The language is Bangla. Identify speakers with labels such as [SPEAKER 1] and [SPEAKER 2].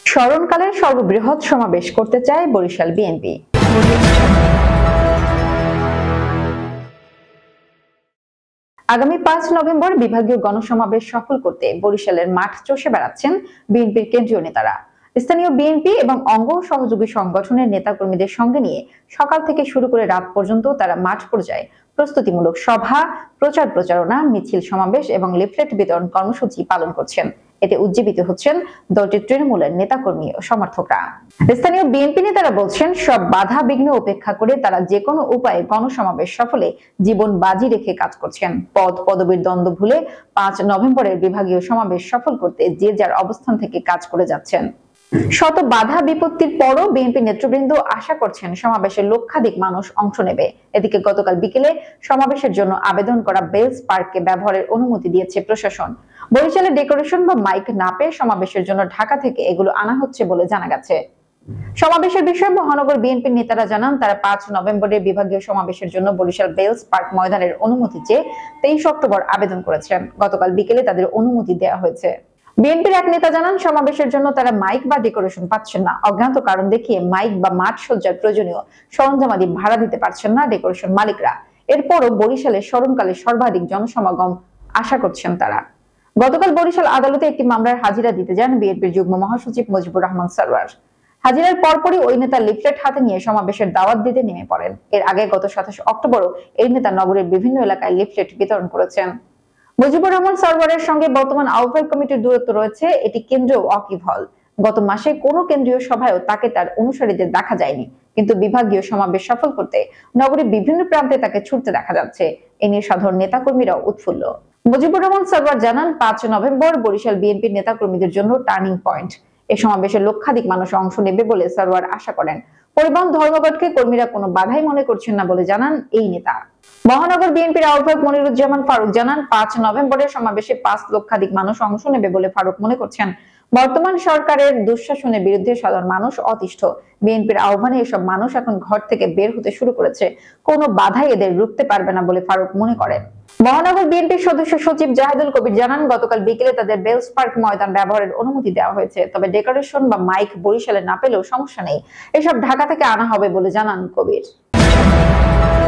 [SPEAKER 1] স্মরণকালের সর্ববৃহৎ সমাবেশ করতে চায় বরিশাল বিএনপি। আগামী 5 নভেম্বর বিভাগীয় গণসমাবেশ সফল করতে বরিশালের মাঠ চষে বেড়াচ্ছেন বিএনপির কেন্দ্রীয় নেতারা। স্থানীয় বিএনপি এবং অঙ্গ সহযোগী সংগঠনের নেতাকর্মীদের সঙ্গে নিয়ে সকাল থেকে শুরু করে রাত পর্যন্ত তারা মাঠ পর্যায়ে প্রস্তুতিমূলক সভা, প্রচারণা, মিছিল, সমাবেশ এবং লিফলেট বিতরণ কর্মসূচি পালন করছেন। এতে উজ্জীবিত হচ্ছেন দলটির তৃণমূলের নেতাকর্মী ও সমর্থকরা। স্থানীয় বিএনপি নেতারা বলছেন, সব বাধা বিঘ্ন উপেক্ষা করে তারা যে কোনো উপায়ে গণসমাবেশ সফলে জীবন বাজি রেখে কাজ করছেন। পদ পদবীর দ্বন্দ্ব ভুলে 5 নভেম্বরের বিভাগীয় সমাবেশ সফল করতে যে যার অবস্থান থেকে কাজ করে যাচ্ছেন। শত বাধা বিপত্তির পরও বিএনপি নেতৃবৃন্দ আশা করছেন সমাবেশে লক্ষাধিক মানুষ অংশ নেবে। এদিকে গতকাল বিকেলে সমাবেশের জন্য আবেদন করা বেলস পার্ককে ব্যবহারের অনুমতি দিয়েছে প্রশাসন। বরিশালে ডেকোরেশন বা মাইক না পেয়ে সমাবেশের জন্য ঢাকা থেকে এগুলো আনা হচ্ছে বলে জানা গেছে। সমাবেশের বিষয়ে মহানগর বিএনপির নেতারা জানান, তারা 5 নভেম্বরের বিভাগীয় সমাবেশের জন্য বরিশাল বেলস পার্ক ময়দানের অনুমতি চেয়ে 23 অক্টোবর আবেদন করেছেন। গতকাল বিকেলে তাদের অনুমতি দেওয়া হয়েছে। বিএনপির এক নেতা জানান, সমাবেশের জন্য তারা মাইক বা ডেকোরেশন পাচ্ছেন না। অজ্ঞাত কারণ দেখিয়ে মাইক বা মাঠ সজ্জার প্রয়োজনীয় সরঞ্জামাদি ভাড়া দিতে পারছেন না ডেকোরেশন মালিকরা। এরপরও বরিশালের স্মরণকালে সর্বাধিক জনসমাগম আশা করছেন তারা। গতকাল বরিশাল আদালতে একটি মামলার হাজিরা দিতে যান বিএনপির যুগ্ম মহাসচিব মুজিবুর রহমান সরওয়ার। হাজিরার পরপরই ওই নেতা লিফলেট হাতে নিয়ে সমাবেশের দাওয়াত দিতে নেমে পড়েন। এর আগে গত 27 অক্টোবরও এই নেতা নগরের বিভিন্ন এলাকায় লিফলেট বিতরণ করেছেন। মুজিবুর রহমান সরওয়ারের সঙ্গে বর্তমান আহ্বায়ক কমিটির দূরত্ব রয়েছে, এটি কেন্দ্রীয় ওয়াকিব হল। গত মাসে কোনো কেন্দ্রীয় সভায়ও তাকে তার অনুসারীদের দেখা যায়নি, কিন্তু বিভাগীয় সমাবেশ সফল করতে নগরের বিভিন্ন প্রান্তে তাকে ছুটতে দেখা যাচ্ছে। এ নিয়ে সাধারণ নেতাকর্মীরাও উৎফুল্ল। মুজিবুর রহমান সরওয়ার জানান, 5 নভেম্বর বরিশাল বিএনপির নেতাকর্মীদের জন্য টার্নিং পয়েন্ট। এ সমাবেশে লক্ষাধিক মানুষ অংশ নেবে বলে সরওয়ার আশা করেন। পরিবহন ধর্মঘটকে কর্মীরা কোনো বাধাই মনে করছেন না বলে জানান এই নেতা। মহানগর বিএনপির আহ্বায়ক মনিরুজ্জামান ফারুক জানান, 5 নভেম্বরের সমাবেশে 5 লক্ষাধিক মানুষ অংশ নেবে বলে ফারুক মনে করছেন। বর্তমান সরকারের দুঃশাসনের বিরুদ্ধে সাধারণ মানুষ অতিষ্ঠ। বিএনপির আহ্বানে এসব মানুষ এখন ঘর থেকে বের হতে শুরু করেছে। কোনো বাধাই এদের রুখতে পারবে না বলে ফারুক মনে করেন। মহানগর বিএনপির সদস্য সচিব জাহিদুল কবির জানান, গতকাল বিকেলে তাদের বেলস পার্ক ময়দান ব্যবহারের অনুমতি দেওয়া হয়েছে। তবে ডেকোরেশন বা মাইক বরিশালে না পেলেও সমস্যা নেই, এসব ঢাকা থেকে আনা হবে বলে জানান কবির।